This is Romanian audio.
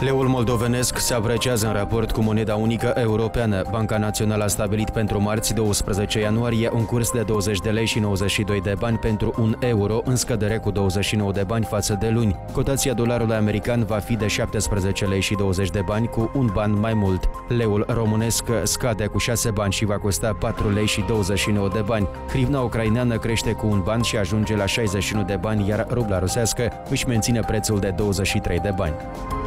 Leul moldovenesc se apreciază în raport cu moneda unică europeană. Banca Națională a stabilit pentru marți, 12 ianuarie, un curs de 20 de lei și 92 de bani pentru un euro, în scădere cu 29 de bani față de luni. Cotația dolarului american va fi de 17 lei și 20 de bani, cu un ban mai mult. Leul românesc scade cu 6 bani și va costa 4 lei și 29 de bani. Hrivna ucraineană crește cu un ban și ajunge la 61 de bani, iar rubla rusească își menține prețul de 23 de bani.